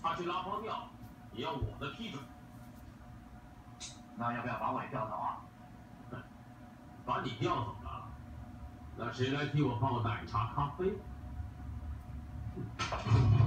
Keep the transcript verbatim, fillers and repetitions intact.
他去拉帮调，也要我的批准。 那要不要把我也调走啊？ 哼，把你调走了，那谁来替我泡奶茶咖啡？哼。